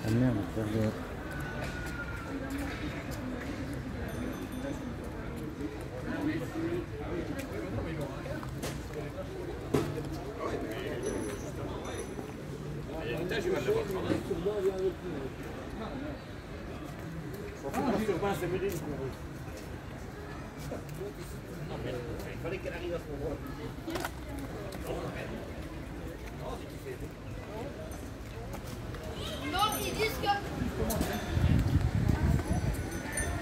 Ah merde, faire de... Il fallait qu'elle arrive à ce moment-là.